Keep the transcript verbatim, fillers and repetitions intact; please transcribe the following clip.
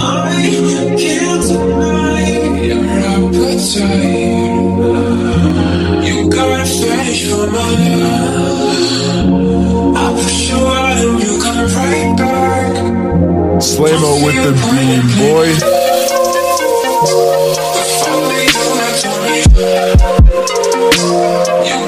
can't deny your appetite. You got a fetish for my love. I push you out and you come right back. SLeh with the beam, boy. You